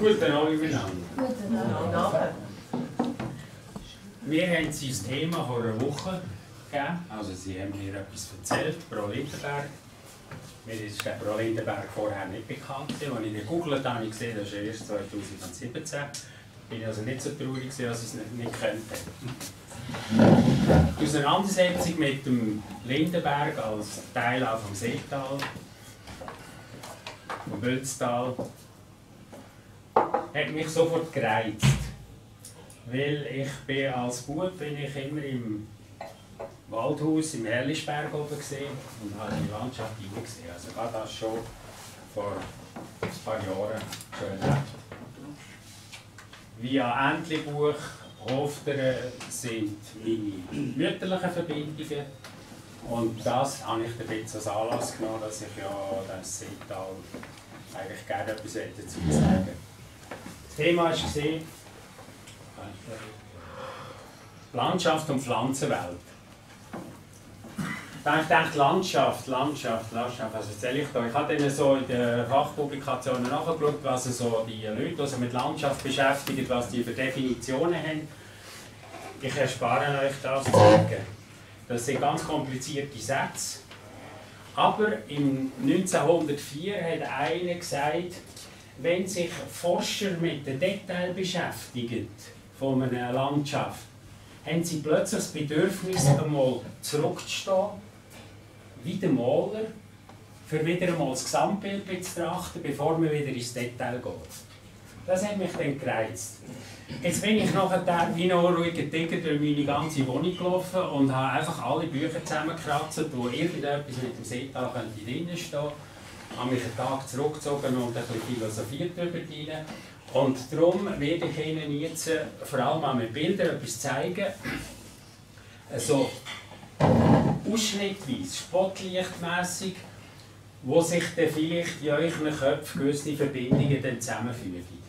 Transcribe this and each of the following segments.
Guten Abend miteinander. Guten Abend. Wir haben Sie das Thema vor einer Woche gegeben. Also Sie haben mir etwas erzählt, Pro Lindenberg. Mir ist der Pro Lindenberg vorher nicht bekannt. Als ich gegoogelt habe, habe ich gesehen, das ist erst 2017. Ich war also nicht so traurig, dass ich es nicht kannte. Die Auseinandersetzung mit dem Lindenberg als Teil auch vom Seetal, vom Bölztal, hat mich sofort gereizt. Weil ich bin als Bub immer im Waldhaus im Herlisberg oben gesehen und habe die Landschaft gesehen. Also gerade das schon vor ein paar Jahren schon erlebt. Via Entlebuch, Hofteren sind meine mütterlichen Verbindungen. Und das habe ich dann jetzt als Anlass genommen, dass ich ja das Seetal eigentlich gerne etwas dazu sagen will. Das Thema war Landschaft und Pflanzenwelt. Ich denke, Landschaft. Was erzähle ich da? Ich habe dann so in den Fachpublikationen nachgeschaut, was so die Leute, die sich mit Landschaft beschäftigen, was die für Definitionen haben. Ich erspare euch das zu sagen. Das sind ganz komplizierte Sätze. Aber im 1904 hat einer gesagt, wenn sich Forscher mit den Details beschäftigen von einer Landschaft, haben sie plötzlich das Bedürfnis, einmal zurückzustehen, wie der Maler, für wieder einmal das Gesamtbild zu betrachten, bevor man wieder ins Detail geht. Das hat mich dann gereizt. Jetzt bin ich nachher wie noch ein ruhiger Tiger durch meine ganze Wohnung gelaufen und habe einfach alle Bücher zusammengekratzt, wo irgendetwas mit dem Seetal drinnen stehen könnte. Ich habe mich einen Tag zurückgezogen und ein bisschen philosophiert darüber rein. Und darum werde ich Ihnen jetzt vor allem auch mit Bildern etwas zeigen, so ausschnittweise, spotlichtmässig, wo sich dann vielleicht in euren Köpfen gewisse Verbindungen dann zusammenfügen.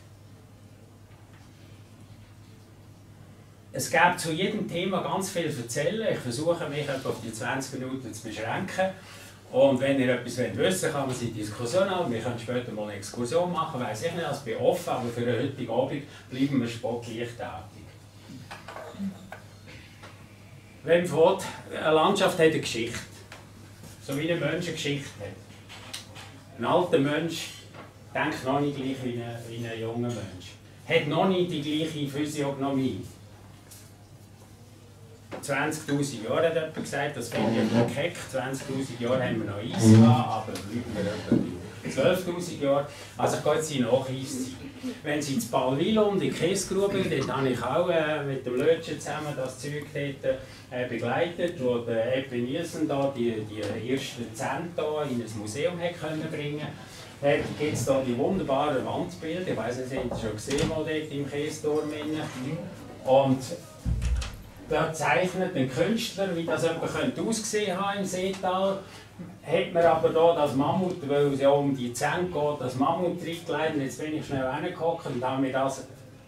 Es gibt zu jedem Thema ganz viel zu erzählen. Ich versuche mich auf die 20 Minuten zu beschränken. Und wenn ihr etwas wissen wollt, kann man sie in Diskussion haben. Wir können später mal eine Exkursion machen, weiss ich nicht, ich bin offen, aber für den heutigen Abend bleiben wir spotlichtartig. Wenn man will, eine Landschaft hat eine Geschichte. So wie ein Mensch eine Geschichte hat. Ein alter Mensch denkt noch nicht gleich wie ein junger Mensch. Hat noch nicht die gleiche Physiognomie. 20'000 Jahre hat jemand gesagt, das finde ich noch keck. 20'000 Jahre haben wir noch Eis gehabt, aber bleiben wir etwa 12'000 Jahre. Also ich gehe jetzt in Nacheiszeit. Wenn Sie in Ballwilund in die Kiesgrube gehen, dort habe ich auch mit dem Lötschen zusammen das Zeug dort begleitet, wo der Edwin Nielsen da die ersten Zentner in ein Museum hat können bringen. Da gibt es da die wunderbaren Wandbilder, ich weiss nicht, Sie haben das schon gesehen mal dort im Kiesturm. Und da zeichnet ein Künstler, wie das jemand aussehen könnte im Seetal. Hat man aber hier das Mammut, weil es ja um die Zähne geht, das Mammut reingelegt. Jetzt bin ich schnell reingehockt und habe mir das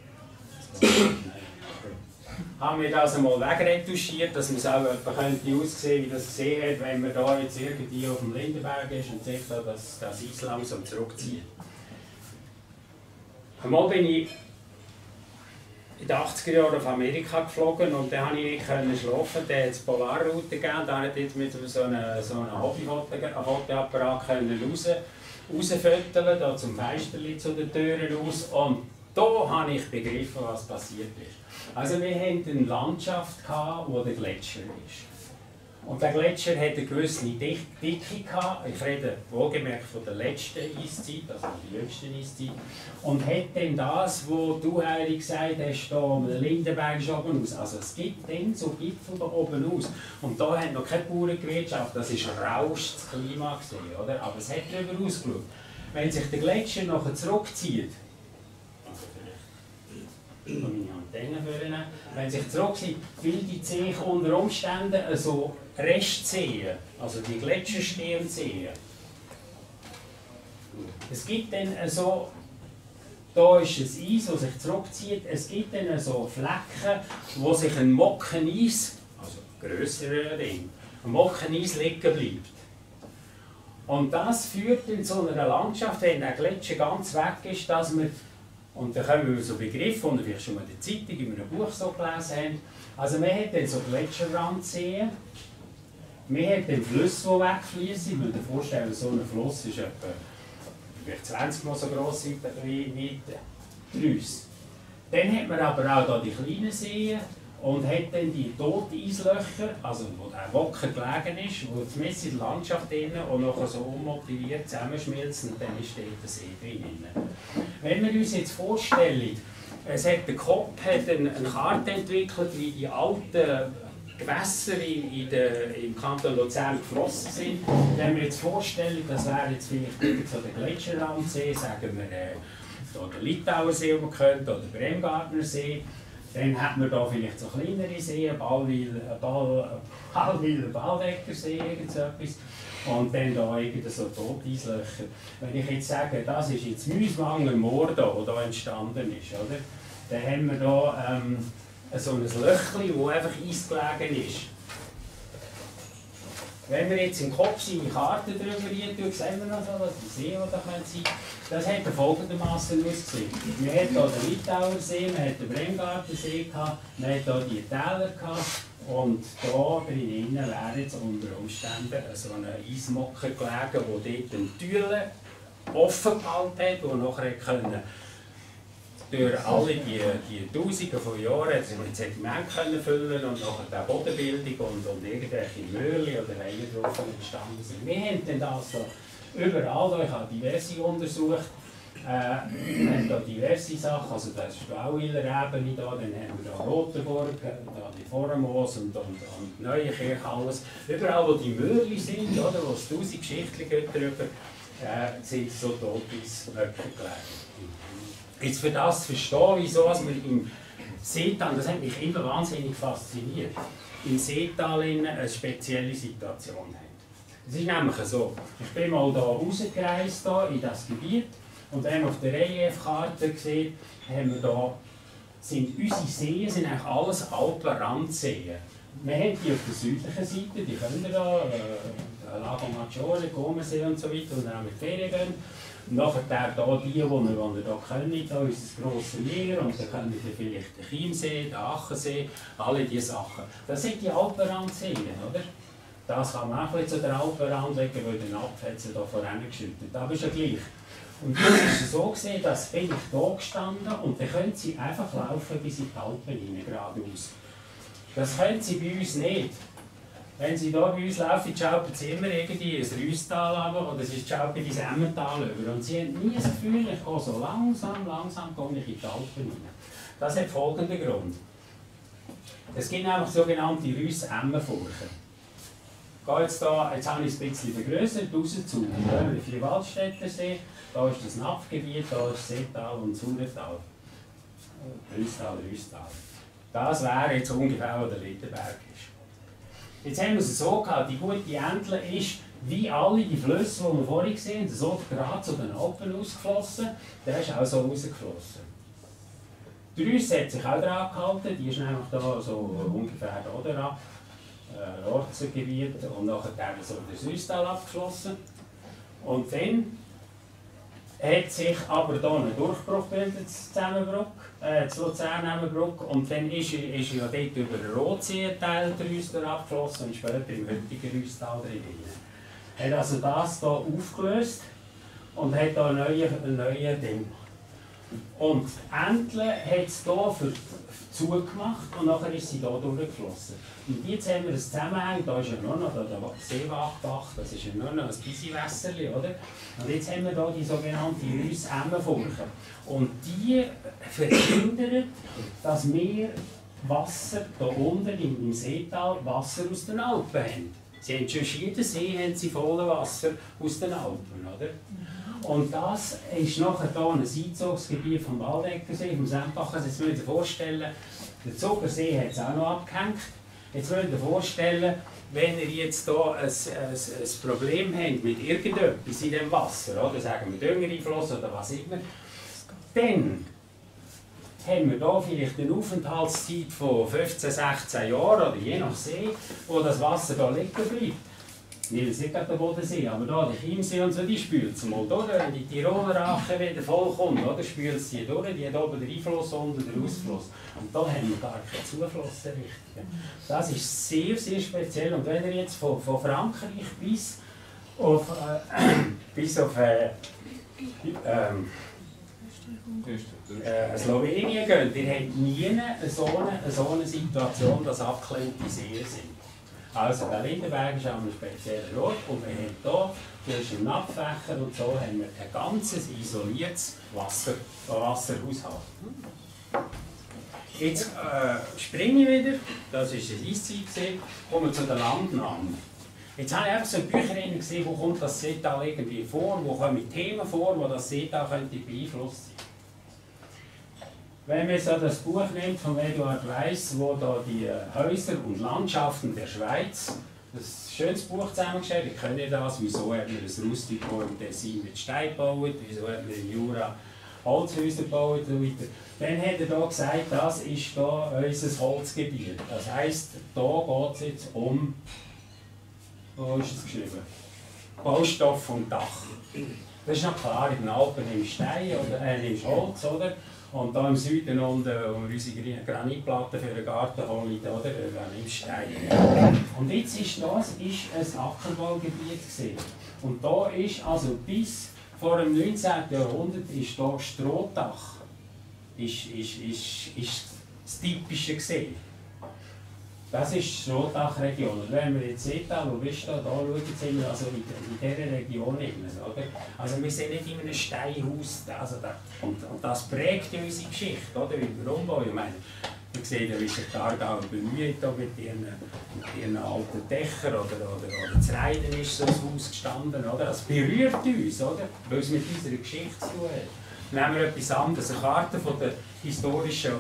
einmal wegretuschiert, dass man es auch aussehen könnte, wie das gesehen hat, wenn man da jetzt irgendwie auf dem Lindenberg ist und sich da das Eis langsam zurückzieht. Einmal bin ich in den 80er Jahren auf Amerika geflogen und dann konnte ich nicht schlafen. Da hat es Polarroute gegeben, da konnte ich jetzt mit so einem Hobbyfotoapparat rausföteln, da zum Fensterchen zu den Türen raus. Und da habe ich begriffen, was passiert ist. Also wir hatten eine Landschaft, wo der Gletscher ist. Und der Gletscher hat eine gewisse Dicke gehabt. Ich rede wohlgemerkt von der letzten Eiszeit, also der jüngsten Eiszeit. Und hat dann das, was du eigentlich gesagt hast, da am Lindenberg oben aus. Also es gibt dann so Gipfel da oben aus. Und da hat noch keine Bauernwirtschaft, das war rauschtes Klima gewesen, oder? Aber es hat darüber ausgeschaut. Wenn sich der Gletscher nachher zurückzieht, meine Antenne vornehmen. Wenn sich zurückzieht, bildet sich unter Umständen so Restseen, also die Gletscherstehenseen. Es gibt dann so, da ist ein Eis, das sich zurückzieht, es gibt dann so Flecken, wo sich ein Mockeneis, also grösserer Ring, ein Mockeneis liegen bleibt. Und das führt in so einer Landschaft, wenn der Gletscher ganz weg ist, dass man Und dann kommen wir so Begriffe, die wir vielleicht schon mal in der Zeitung, in einem Buch so gelesen haben. Also man hat dann so Gletscherrandseen, man hat dann Flüsse, die wegfließen. Ich würde mir vorstellen, so ein Fluss ist etwa vielleicht 20 Mal so gross wie die Rüsse. Dann hat man aber auch hier die kleinen Seen und hat dann die Toteislöcher, also wo der Wocker gelegen ist, wo die Messe in der Landschaft drin und nachher so unmotiviert zusammenschmilzen und dann steht der See drin. Wenn wir uns jetzt vorstellen, der Kopp hat eine Karte entwickelt, wie die alten Gewässer im Kanton Luzern geflossen sind. Wenn wir jetzt vorstellen, das wäre jetzt vielleicht so der Gletscherrandsee, sagen wir der Litauer See, den man kennt, oder der Bremgartner See. Dann hat man da vielleicht so kleinere Seen, Ballweiler See, irgend so etwas. Und dann da irgendwie so Toteislöcher. Wenn ich jetzt sage, das ist jetzt Müswanger Moor, der hier entstanden ist, oder? Dann haben wir da so ein Löchchen, das einfach eisgelegen ist. Wenn wir jetzt im Kopf seine Karte drüber tun, sehen wir noch so, was die Seen, die da sein können. Das hat folgendermaßen ausgesehen. Wir hatten hier den Litauer See, wir hatten den Bremgartner See, wir hatten hier die Täler und hier drinnen wäre jetzt unter Umständen so ein Eismocker gelegen, der dort den Türen offen gehalten hat, der nachher können durch alle die Tausende von Jahren mit Sediment füllen und nachher die Bodenbildung und irgendwelche Möhrchen oder Reihen drauf entstanden sind. Wir haben dann das so überall, ich habe diverse untersucht, wir haben da diverse Sachen, also das ist die Bauweiler Ebene, dann haben wir da Rotenburg, da die Vormoos und Neuenkirch, alles. Überall wo die Möhrchen sind, oder, wo es 1000 Geschichten gibt darüber, sind so Toteismöcker gelegen. Jetzt für das zu verstehen, wieso wir im Seetal, das hat mich immer wahnsinnig fasziniert, im Seetal eine spezielle Situation haben. Es ist nämlich so, ich bin mal hier rausgereist in das Gebiet und wenn man auf der Reliefkarte sieht, haben wir da, sind unsere Seen sind eigentlich alles Alpenrandseen. Wir haben die auf der südlichen Seite, die können da, Lago Maggiore, Comesee und so weiter, und dann auch mit Ferien gehen. Und nachher hier die hier können, da ist das grosse Meer und dann können wir vielleicht den Chiemsee, den Achensee, alle diese Sachen. Das sind die Alpenrandseen, oder? Das kann man auch zu der Alpenrand legen, weil der Napf hat sie da vorangeschüttet. Aber ist ja gleich. Und jetzt ist es so gesehen, dass bin ich hier gestanden und dann können sie einfach laufen bis in die Alpen rein, geradeaus. Das können sie bei uns nicht. Wenn Sie hier bei uns laufen, schauen Sie immer irgendwie ein Rüsstal runter oder Sie schauen in das Emmental über. Und Sie haben nie das Gefühl, ich gehe so langsam komme ich in die Alpen rein. Das hat folgenden Grund. Es gibt nämlich sogenannte Rüss-Emmenfurchen. Jetzt habe ich es ein bisschen vergrößert, raus zu den Vierwaldstätter See. Da ist das Napfgebiet, da ist Seetal und Sauertal. Rüsstal. Das wäre jetzt ungefähr, wo der Littenberg ist. Jetzt haben wir es so gehabt, die gute Entle ist, wie alle die Flüsse, die wir vorhin gesehen haben, so gerade zu den Alpen ausgeflossen, der ist auch so rausgeflossen. Die Rüsse hat sich auch daran gehalten, die ist nämlich da so ungefähr da dran, Ortsengebiet, und nachher so das Rüsstal abgeschlossen. Und dann hat sich aber hier ein Durchbruch gebildet, das Luzern-Emmenbruck, und dann ist ja dort über den Rotsee-Teil der Rüsstal abgeflossen und später im heutigen Rüsstal drin. Er hat also das hier aufgelöst und hat hier ein neues Ding. Und Entle hat es hier zugemacht und nachher ist sie hier durchgeflossen. Und jetzt haben wir ein Zusammenhang, da ist ja nur noch der Seewachbach, das ist ja nur noch ein Bissi-Wässerli, oder? Und jetzt haben wir hier die sogenannte Rüss-Emmenfurche. Und die verhindert, dass wir Wasser hier unten im Seetal Wasser aus den Alpen haben. Sie haben schon jeden See haben sie voll Wasser aus den Alpen, oder? Und das ist nachher hier ein Einzugsgebiet vom Waldeckersee, vom Sempacher. Jetzt müsst ihr euch vorstellen, der Zuckersee hat es auch noch abgehängt. Jetzt müsst ihr euch vorstellen, wenn ihr jetzt hier ein Problem habt mit irgendetwas in dem Wasser, oder sagen wir Düngereinfluss oder was immer, dann haben wir hier vielleicht eine Aufenthaltszeit von 15, 16 Jahren oder je nach See, wo das Wasser hier liegen bleibt. Ich will nicht gerade den Bodensee, aber da der Chiemsee und so, die spült es mal durch. Wenn die Tiroler Ache wieder vollkommt, oder, spült sie die durch. Die hat oben den Einfluss und den Ausfluss. Und da haben wir gar keine Zuflüsse richtig. Das ist sehr, sehr speziell. Und wenn ihr jetzt von Frankreich bis auf Slowenien geht, ihr habt nie so eine Situation, dass abgeklemmte Seen sind. Also der Lindenberg ist an einem speziellen Ort und wir haben hier zwischen dem Abfächer und so haben wir ein ganzes isoliertes Wasserhaushalt. Jetzt springe ich wieder, das war ein Eiszeit, kommen wir zu den Landnahmen. Jetzt habe ich einfach so ein Büchlein gesehen, wo kommt das Seetal irgendwie vor, wo kommen Themen vor, wo das Seetal könnte beeinflusst sein. Wenn man so das Buch nimmt von Eduard Weiss, wo da die Häuser und Landschaften der Schweiz, das ist ein schönes Buch zusammengestellt, ich kenne das, wieso hat man ein Rustico im Tessin mit Stein gebaut, wieso hat man im Jura Holzhäuser gebaut und so weiter. Dann hat er da gesagt, das ist da unser Holzgebiet. Das heisst, da geht es jetzt um, wo ist es geschrieben? Baustoff und Dach. Das ist noch klar, in den Alpen nimmst du Stein oder nimmst Holz, oder? Und hier im Süden unten, wo wir unsere Granitplatten für den Garten holen, oder? Da nimmst du Steine. Und jetzt ist das ein Ackerbaugebiet gewesen. Und da ist, also bis vor dem 19. Jahrhundert, ist da Strohdach. Ist das Typische gesehen. Das ist die Strohdachregion. Und wenn wir jetzt sehen, wo bist du da schauen, sind wir also in dieser Region. Oder? Also wir sind nicht in einem Steinhaus. Also und das prägt ja unsere Geschichte, oder? Warum? Ich meine, wir sehen ja, wie sich die Aargauer bemüht mit ihren alten Dächern oder zu Reiden ist so ein Haus gestanden. Oder? Das berührt uns, oder? Weil es mit unserer Geschichte zu tun hat. Nehmen wir etwas anderes, eine Karte von der historischen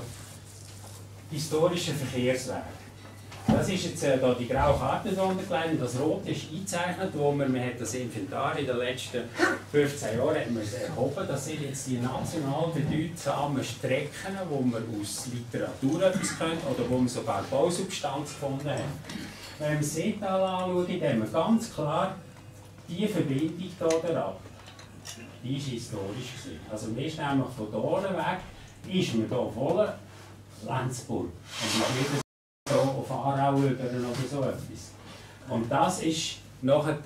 Verkehrswege. Das ist jetzt hier die graue Karte drunter gelegt, das Rote ist eingezeichnet, wo man hat das Inventar in den letzten 15 Jahren hat man es erhoben. Das sind jetzt die national bedeutsamen Strecken, wo man aus Literatur etwas kennt oder wo man sogar Bausubstanz gefunden hat. Wenn wir das Seetal anschauen, dann haben wir ganz klar die Verbindung hier herab. Die ist historisch gewesen. Also man ist nämlich von hier weg, ist man hier voll Lenzburg. Und so auf Aarau über oder so etwas. Und das ist nachher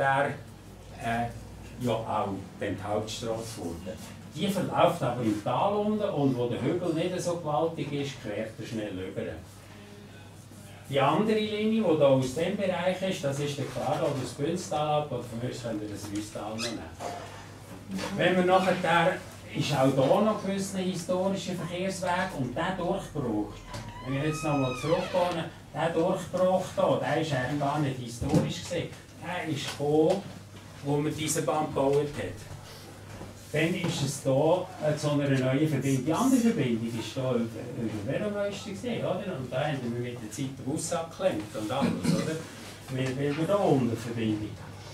ja auch die Hauptstrasse geworden. Die verläuft aber im Tal unten und wo der Hügel nicht so gewaltig ist, quert er schnell über. Die andere Linie, die hier aus diesem Bereich ist, das ist der klar das Bünztal ab, oder von uns könnt ihr das Rüstal noch nehmen. Wenn wir nachher ist auch hier noch gewisse historische Verkehrsweg und dieser Durchbruch. Wenn wir jetzt nochmal zurückgehen, der Durchbruch hier, der ist eigentlich gar nicht historisch gewesen. Der ist gekommen, wo man diese Bahn gebaut hat. Dann ist es hier zu einer neuen Verbindung. Die andere Verbindung war hier über Veromeister, oder? Und da haben wir mit der Zeit den Bus abgeklemmt und alles, oder? Weil wir hier unten Verbindung.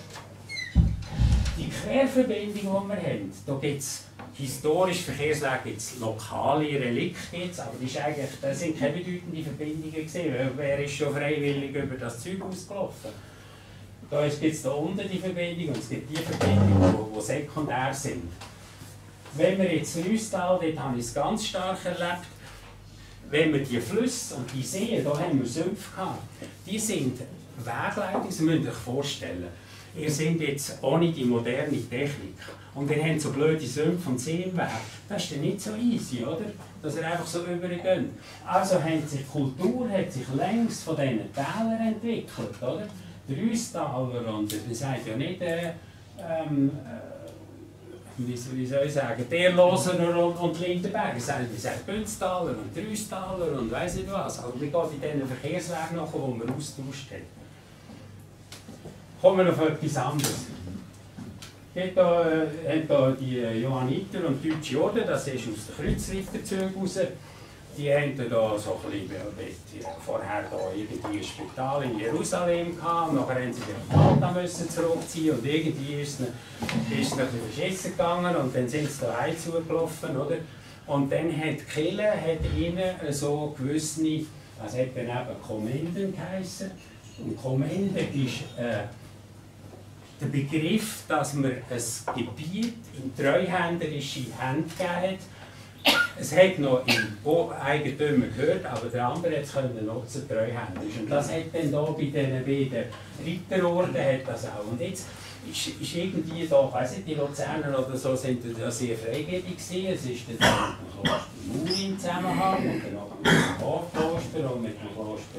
Die Querverbindung, die wir haben, da gibt es historisch Verkehrswege, gibt es lokale Relikte, aber das sind keine bedeutenden Verbindungen gewesen. Wer ist schon freiwillig über das Zeug ausgelaufen? Da gibt es da unten die Verbindung und es gibt die Verbindungen, die sekundär sind. Wenn wir jetzt Rüstal, dort habe ich es ganz stark erlebt, wenn wir die Flüsse und die Seen, da haben wir Sümpfe gehabt, die sind Wegleitungen, Sie müssen sich vorstellen. Ihr seid jetzt ohne die moderne Technik und ihr habt so blöde Sümpfe und Seen im Weg. Das ist ja nicht so easy, oder? Dass ihr einfach so übergeht. Also hat sich die Kultur längst von diesen Tälern entwickelt, oder? Die Rüstaler und man sagt ja nicht, wie soll ich sagen, der Losener und Lindenberg. Wir sagen Bünztaler und Rüstaler und weiss nicht was. Also wir gehen in diesen Verkehrsweg nach, die wir austauscht haben. Kommen wir auf etwas anderes. Hier haben die Johanniter und Deutsche Orden, das ist aus den Kreuzritterzügen raus. Die haben da so ein bisschen, vorher da irgendwie ein Spital in Jerusalem gehabt, und nachher haben sie den Malta zurückziehen und irgendwie ist es ein bisschen verschissen gegangen und dann sind sie da heimzugelaufen, oder? Und dann hat die Kirche ihnen so gewisse, das hat dann eben Kommenden geheissen. Und Kommende ist der Begriff, dass man ein Gebiet in treuhänderische Hände gegeben hat. Es hat noch im Eigentümer gehört, aber der andere hat es nutzen, treuhänderisch. Und das hat dann da bei diesen beiden Ritterorden hat das auch. Und jetzt ist irgendwie da, ich weiss nicht, die Luzerner oder so sind da sehr freigebig gewesen. Es ist dann mit dem Kloster Muri im Zusammenhang und dann auch mit dem Hofkloster und mit dem Kloster.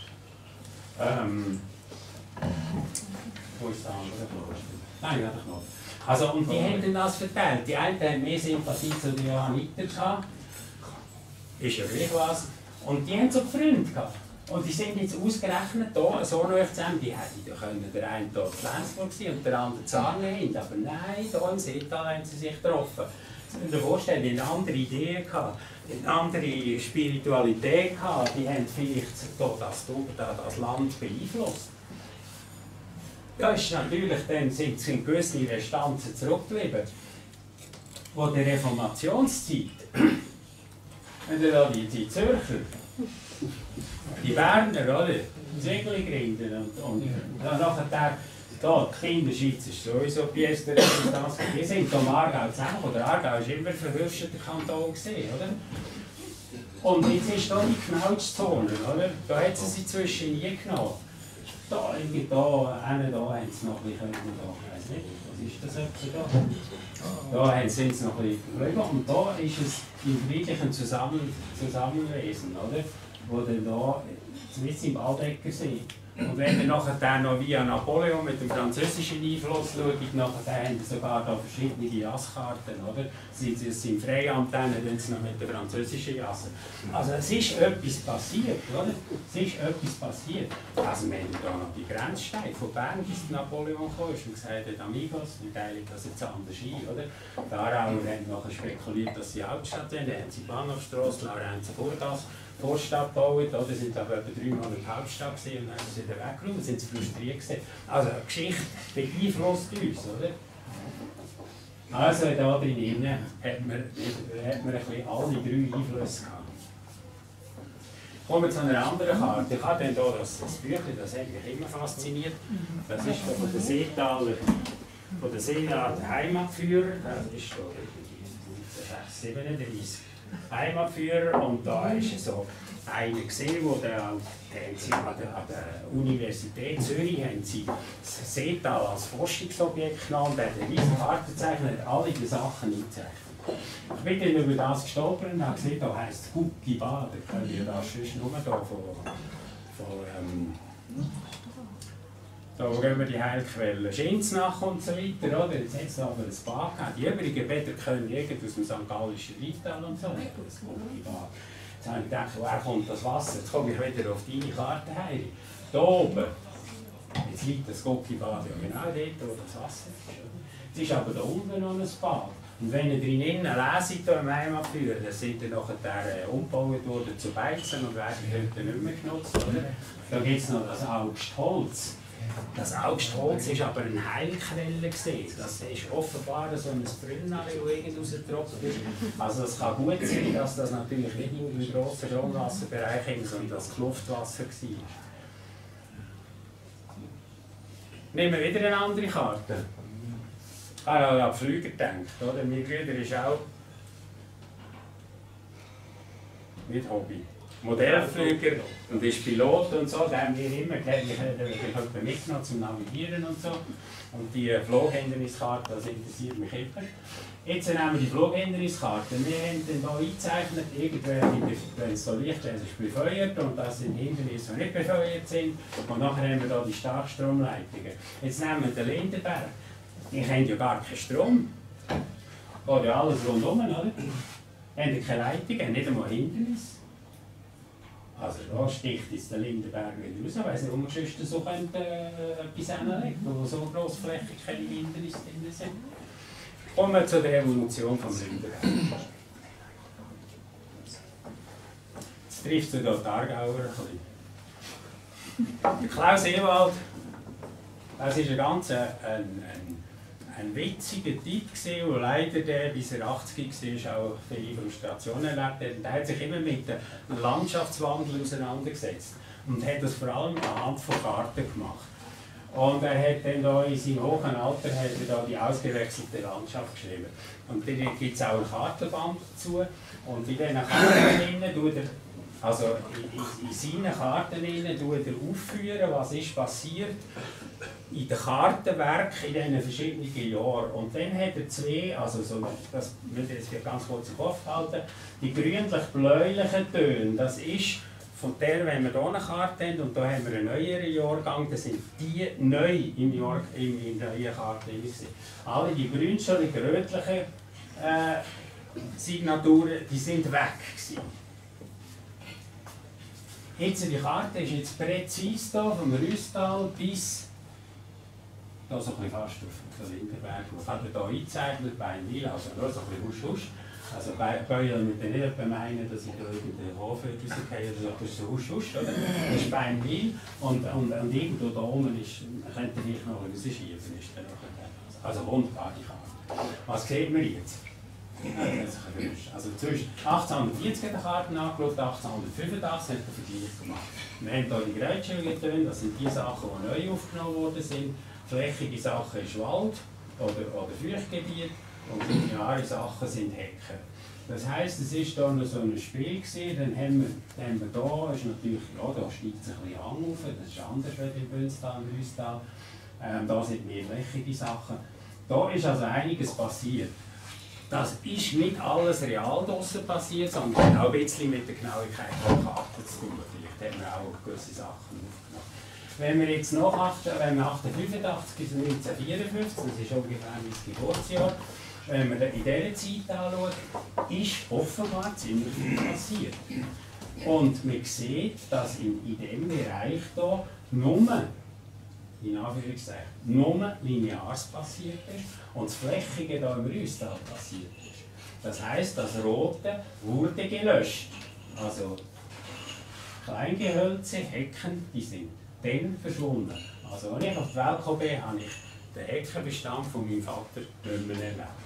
Wo ist das andere Kloster? Nein, ja, doch noch. Also, und die haben dann das verteilt. Die einen haben mehr Sympathie zu den Johanniter gehabt. Ist ja gleich was. Und die haben so Freunde gehabt. Und die sind jetzt ausgerechnet hier so nah zusammen. Die hätten ja können, der eine hier in Flensburg sein und der andere in Arnhem. Aber nein, hier im Seetal haben sie sich getroffen. Sie müssen sich vorstellen, die haben andere Ideen gehabt, eine andere Spiritualität gehabt. Die haben vielleicht das Land beeinflusst. Ja, ist natürlich, dann sind gewisse Restanzen zurückgeblieben. Wo der Reformationszeit, wenn ihr da die Zürcher, die Berner, oder? Segelgrinden und dann nachher da, die Kinderschweiz ist sowieso Pièce de Résistance. Die sind hier im Aargau zusammen, oder Aargau war immer ein verwürsteter Kanton gewesen, oder? Und jetzt ist hier die Knautschzone, oder? Da hat sie sich zwischen nie genommen. Da haben sie noch ein bisschen, ich weiß nicht, was ist das etwa da? Da sind sie noch ein bisschen geblieben und da ist es im friedlichen Zusammenlesen, oder? Wo dann da zumindest im Waldecker sind. Und wenn ihr nachher dann noch via Napoleon mit dem französischen Einfluss schaut, nachher haben sie sogar da verschiedene Jasskarten, oder? Sie sind Freiamt, dann sie noch mit der französischen Jasse. Also es ist etwas passiert, oder? Es ist etwas passiert. Also wir haben da noch die Grenzsteine von Bern, bis Napoleon kam und gesagt hat, Amigos, wir teilen das jetzt anders ein, oder? Die Aarauer haben nachher spekuliert, dass sie Hauptstadt sind, dann haben sie Bahnhofstrasse, Laurenzen-Burgas, Vorstadt gebaut, oder? Sind aber etwa 3 Monate die Hauptstadt gewesen, und dann haben sie wieder weggeräumt, sind sie frustriert gewesen. Also die Geschichte beeinflusst uns, oder? Also da drin hat man ein bisschen alle 3 Einflüsse gehabt. Kommen wir zu einer anderen Karte. Ich habe dann hier das Büchlein, das hat mich immer fasziniert. Das ist von der Seetaler, von der Seetat Heimatführer, das ist hier 637. Heimatführer, und da ist so einer gesehen, wo an der Universität Zürich haben sie das Seetal als Forschungsobjekt genommen und hat eine riesige Karte gezeichnet, hat alle die Sachen eingezeichnet. Ich bin dann über das gestolpert und habe gesehen, da heisst es Gucki Bad, da könnt ihr das sonst nur da gehen wir die Heilquellen Schinznach und so weiter, oder? Jetzt hat es aber ein Bad gehabt. Die übrigen Bäder können irgend aus dem St. Gallischen Rheintal und so. Das Guckibad. Jetzt habe ich gedacht, woher kommt das Wasser? Jetzt komme ich wieder auf deine Karte her. Da oben, jetzt liegt das Guckibad ja genau dort, wo das Wasser ist. Es ist aber da unten noch ein Bad. Und wenn ihr drinnen leset, hier im Heimatführer, dann sind dann nachher umgebaut worden zu Beizen und werden heute nicht mehr genutzt. Oder? Da gibt es noch das Augstholz. Das Augstholz war aber eine Heilquelle. Das ist offenbar so ein Brunnen, das irgendwo rausgetropft ist. Also es kann gut sein, dass das natürlich nicht im grossen Grundwasserbereich ist, sondern das Luftwasser war. Nehmen wir wieder eine andere Karte. Ich habe an Flüger gedacht. Oder? Mein Bruder ist auch mit Hobby. Modellflüger und ist Pilot und so, da haben wir immer mitgenommen zum Navigieren und so. Und die Flughinderniskarte, das interessiert mich immer. Jetzt nehmen wir die Flughinderniskarte. Wir haben dann hier eingezeichnet, wenn es so leicht ist, ist befeuert und das sind Hindernisse, die nicht befeuert sind. Und nachher haben wir hier die Starkstromleitungen. Jetzt nehmen wir den Lindenberg. Die haben ja gar keinen Strom. Geht ja alles rundum, oder? Die haben keine Leitungen, nicht einmal Hindernisse. Also da sticht jetzt der Lindenberg wieder raus. Ich weiss nicht, ob man sonst so etwas hinlegen, wo so grossflächig keine Hindernisse drin sind. Kommen wir zu der Evolution des Lindenberg. Jetzt trifft du hier die Aargauer ein bisschen. Klaus Ewald, das ist ein witziger Typ, der leider bis er 80 war, auch viele Frustrationen erlebt hat. Und er hat sich immer mit dem Landschaftswandel auseinandergesetzt und hat das vor allem anhand von Karten gemacht. Und er hat dann da in seinem hohen Alter hat er da die ausgewechselte Landschaft geschrieben. Und dann gibt es auch ein Kartenband dazu. Und in diesen Karten tut er, also in seinen Karten tut er aufführen, was ist passiert in den Kartenwerken in diesen verschiedenen Jahren. Und dann hat er zwei, also so, das müssen wir jetzt ganz kurz im Kopf halten, die grünlich-bläulichen Töne, das ist von der, wenn wir hier eine Karte haben, und da haben wir einen neueren Jahrgang, das sind die neu in neuen Karte. Alle die grünlich-rötlichen Signaturen, die sind weg gewesen. Jetzt, die Karte ist jetzt präzise hier, vom Rüstal bis da so ein bisschen fast auf den Winterberg. Was hat er hier eingezeichnet? Beinwil, also nur so ein bisschen husch-husch. Also Beuel mit den nicht meinen, dass ich da irgendeinen Hof rausgehe oder so, das ist so husch-husch, oder? Das ist Beinwil und irgendwo da oben ist, könnte ich noch rausschieben. Also wunderbar die Karte. Was sieht man jetzt? Also zwischen 1840 hat er Karten angeschaut, 1885 hat er den Vergleich gemacht. Wir haben hier die Greitschilge Töne, das sind die Sachen, die neu aufgenommen worden sind. Flächige Sachen ist Wald oder Feuchtgebiet und lineare Sachen sind Hecken. Das heisst, es war noch so ein Spiel gewesen. Dann haben wir hier, ist natürlich, ja, da steigt es ein bisschen an auf, das ist anders als im Bönstal, im Rüstal. Da sind mehr flächige Sachen. Da ist also einiges passiert. Das ist nicht alles real draussen passiert, sondern auch ein bisschen mit der Genauigkeit der Karte zu tun. Vielleicht haben wir auch gewisse Sachen aufgenommen. Wenn wir jetzt noch 1885 bis 1954, das ist ungefähr mein Geburtsjahr, wenn man in dieser Zeit anschaut, ist offenbar ziemlich viel passiert. Und man sieht, dass in diesem Bereich hier nur, in Anführungszeichen, nur Lineares passiert ist und das Flächige hier im Rüstal passiert ist. Das heisst, das Rote wurde gelöscht. Also Kleingehölze, Hecken, die sind dann verschwunden. Also als ich auf die Welt gekommen bin, habe ich den Heckenbestand von meinem Vater nicht mehr erlebt.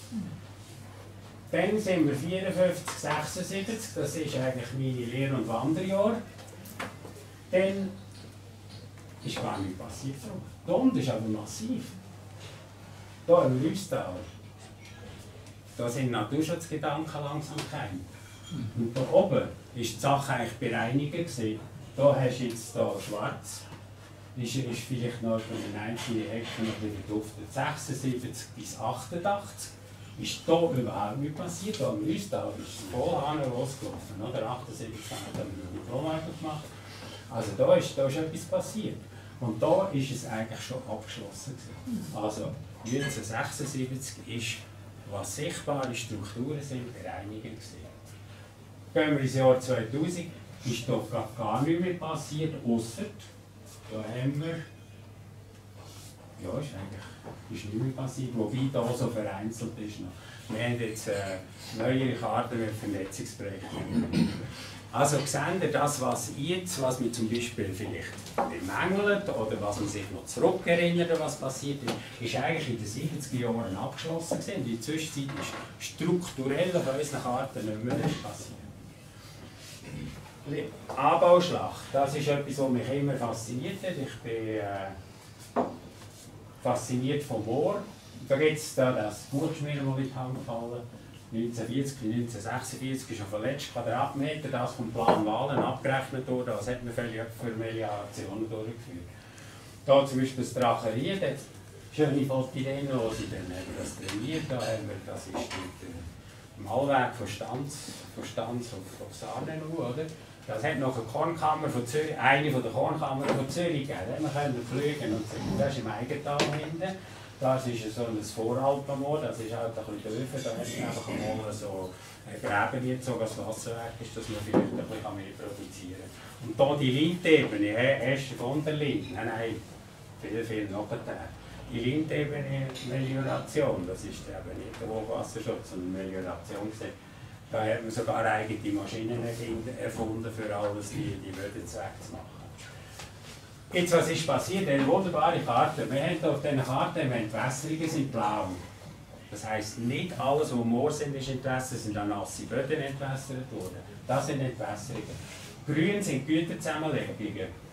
Dann sind wir 54, 76, das ist eigentlich meine Lehr- und Wanderjahre. Dann ist gar nichts passiert. Da unten ist aber massiv. Hier im Rüstal, da sind Naturschutzgedanken langsam gekommen. Und da oben war die Sache eigentlich bereinigt gewesen. Da hast du jetzt hier schwarz, ist vielleicht noch eine einzelne Hecke noch ein bisschen geduftet. 76 bis 88 ist hier überhaupt nichts passiert. Hier im Rüstal ist es voll losgelaufen. Oder? 78 haben wir eine Diplomarbeit gemacht. Also da ist etwas passiert. Und da ist es eigentlich schon abgeschlossen gewesen. Also 1976 ist, was sichtbare Strukturen sind, bereinigt gewesen. Gehen wir ins Jahr 2000, ist da gar nichts mehr passiert, ausser, da haben wir, ja, ist nichts mehr passiert, wobei da so vereinzelt ist noch. Wir haben jetzt neuere Karten mit Vernetzungsprojekten. Also seht ihr das, was wir zum Beispiel vielleicht bemängelt oder was man sich noch zurückerinnert, was passiert ist eigentlich in den 70er Jahren abgeschlossen gewesen. In der Zwischenzeit ist strukturell auf unseren Karten nicht mehr passiert. Anbauschlacht, das ist etwas, was mich immer fasziniert hat. Ich bin fasziniert vom Moor. Da gibt es das Buchschmier, das in die Hand gefallen. 1946 ist schon von letzten Quadratmeter das vom Plan Wahlen abgerechnet worden. Das hat man für Meliorationen durchgeführt. Hier zum Beispiel das Dracherie, das schöne Fotoideen, wo sie dann das trainiert. Da haben wir, das ist der Malweg von Stanz auf Sarnenau, oder? Das hat noch eine Kornkammer von Zürich, eine von der Kornkammern von Zürich gegeben. Da konnten wir fliegen und das ist im Eigental hinten. Das ist so ein Voralpenmoor, das ist halt ein bisschen tiefer. Da hat man einfach mal so Gräben gezogen, das Wasserwerk ist, dass man vielleicht ein bisschen mehr produzieren kann. Und hier die Lindebene, erst von der Lind, nein, viel nachher. Die Lindebene Melioration, das ist eben nicht der Hochwasserschutz, sondern Melioration. Da hat man sogar eigene Maschinen erfunden, für alles die Böden wegzumachen. Jetzt, was ist passiert? Eine wunderbare Karte. Wir haben auf dieser Karte, die Entwässerungen sind blau. Das heisst, nicht alles, was Moor sind, ist entwässert, sind auch nasse Böden entwässert worden. Das sind Entwässerungen. Grün sind Güterzusammenlegungen.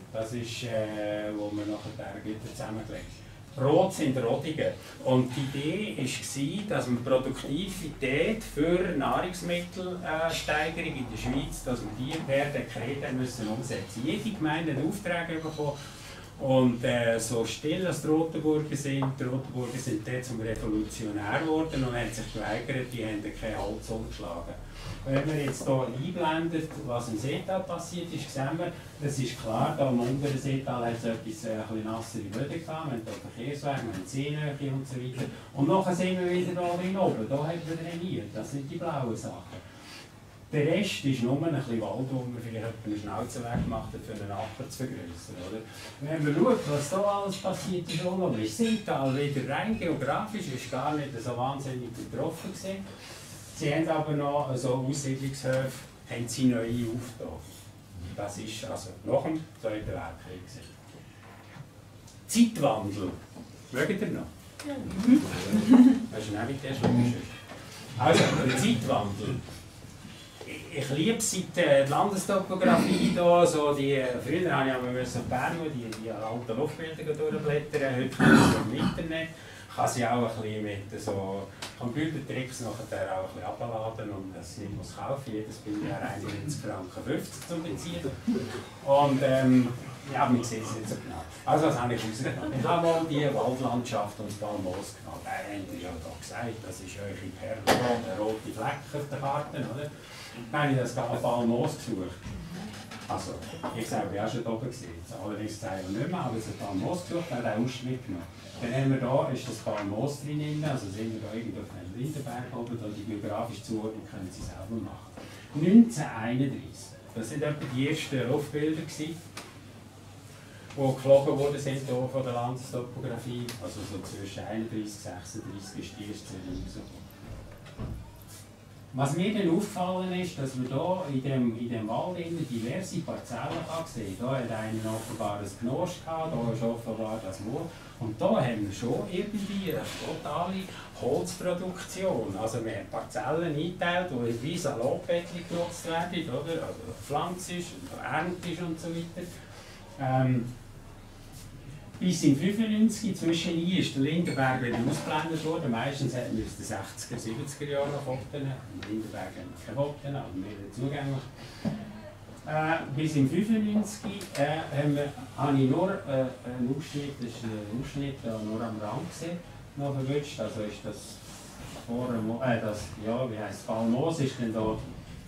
Das ist, wo wir nachher wieder zusammengelegt haben. Rot sind Rodigen. Und die Idee war, dass wir Produktivität für Nahrungsmittelsteigerung in der Schweiz, dass wir die per Dekret müssen umsetzen. Jede Gemeinde hat Aufträge bekommen. Und so still als die Rotenburger sind dort zum Revolutionär geworden und haben sich geweigert, die haben kein Holz umgeschlagen. Wenn man jetzt hier einblendet, was im Seetal passiert ist, sehen wir, es ist klar, da am unteren Seetal hat es etwas ein nassere Böden gehabt, wir haben hier Verkehrswege, wir haben Seenähe und so weiter. Und nachher sind wir wieder hier oben, da hat man trainiert, das sind die blauen Sachen. Der Rest ist nur ein bisschen Wald, wo man vielleicht einen Schnauzenweg gemacht hat, für einen Acker zu vergrößern. Oder? Wenn man schaut, was hier alles passiert ist, unglaublich. Seetal wieder rein geografisch ist gar nicht so wahnsinnig betroffen gewesen. Sie haben aber noch so Aussiedlungshöfe, haben sie neu aufgetan. Das ist also nach dem Zweiten Weltkrieg. Zeitwandel. Mögt ihr noch? Ja. Das ist nicht der Schlimmste. Also, der Zeitwandel. Ich liebe seit der Landestopographie hier, so die, früher habe ich aber auf Bern die alten Luftbilder durchblättern, heute kann ich es im Internet. Ich kann sie auch ein bisschen mit so Computertricks nachher auch ein bisschen abladen und das nicht muss kaufen. Jedes Bild wäre 91,50 Franken zum Beziehen. Und ja, man sieht es nicht so genau. Also was habe ich rausgenommen? Ich habe mal die Waldlandschaft und das Palmos genommen. Da haben Sie ja da gesagt, das ist eure Perle, der rote Fleck auf der Karte, oder? Dann habe ich das Palmos gesucht. Also, ich selber war auch schon da oben, allerdings zeige ich nicht mehr, aber ich habe das Palmos gesucht und habe einen Ausschnitt genommen. Dann haben wir da, ist das Palmos drin, also sind wir da irgendwo auf einem Lindenberg oben, da die geografische Zuordnung können Sie selber machen. 1931, das waren etwa die ersten Luftbilder, die geflogen wurden sind hier von der Landestopographie, also so zwischen 31 und 36 ist die erste rausgekommen. Was mir dann aufgefallen ist, dass wir hier in dem Wald diverse Parzellen sehen. Hier hat einer offenbar ein Gnosch gehabt, hier ist offenbar das Moor. Und hier haben wir schon irgendwie eine totale Holzproduktion. Also wir haben Parzellen eingeteilt, die wie Salonbettchen genutzt werden, oder? Also Pflanze ist, Ernte ist und so weiter. Bis in 1995, zwischendurch ist der Lindenberg wieder ausgeblendet worden. Meistens hatten wir es in den 60er, 70er Jahren noch Fotos. Im Lindenberg haben wir keine Fotos, aber mehr zugänglich. Bis in 1995 habe ich nur einen Ausschnitt, das ist ein Ausschnitt nur am Rand gesehen, noch verwünscht. Also ist das ja, wie heisst es, Palmos ist dann da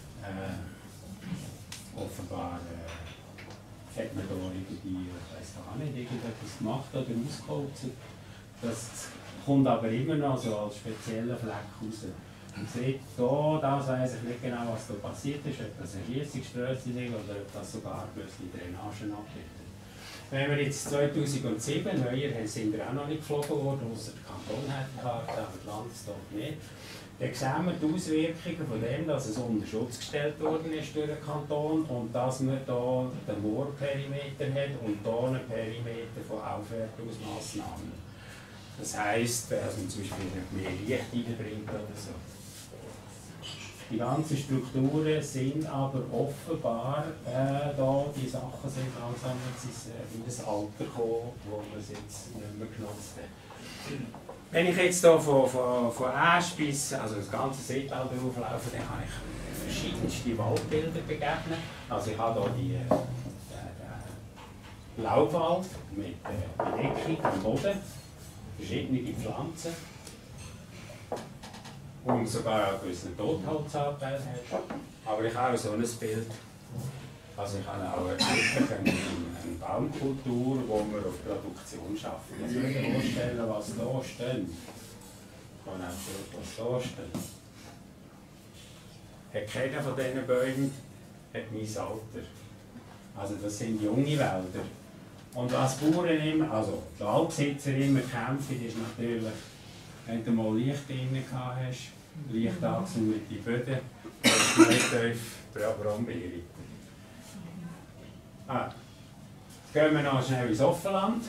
offenbar hat man da irgendwie, ich weiss gar nicht, irgendetwas gemacht oder ausgeholzt. Das kommt aber immer noch so als spezieller Fleck raus. Man sieht hier, das weiss ich nicht genau, was da passiert ist, ob das Erschliessungsstrasse ist oder ob das sogar plötzlich Drainagen abbildet. Wenn wir jetzt 2007, neuer sind wir auch noch nicht geflogen worden, ausser der Kanton hat die Karte, aber die Landesstop nicht. Dann sehen wir die Auswirkungen von dem, dass es unter Schutz gestellt worden ist durch den Kanton und dass man hier den Moorperimeter hat und hier einen Perimeter von Aufwertungsmaßnahmen. Das heisst, dass man zum Beispiel mehr Licht reinbringt oder so. Die ganzen Strukturen sind aber offenbar da, die Sachen sind langsam in das Alter gekommen, wo man es jetzt nicht mehr genutzt hat. Wenn ich jetzt hier von Asch bis also das ganze Seetal durchlaufe, dann kann ich verschiedenste Waldbilder begegnen. Also ich habe hier den Laubwald mit Bedeckung am Boden, verschiedene Pflanzen und sogar einen gewissen Totholzanteil hat. Aber ich habe auch so ein Bild. Also ich habe auch eine Baumkultur, wo wir auf Produktion arbeiten. Ich muss mir vorstellen, was da steht. Ich kann auch schauen, was da steht. Hat keiner von diesen Bäumen hat mein Alter. Also das sind junge Wälder. Und was Bauern immer, also die Waldbesitzer immer kämpfen, ist natürlich, wenn du mal Licht drin hast, leicht angesammelte Böden, hast du nicht tief Brombeere. Jetzt gehen wir noch schnell ins Offenland.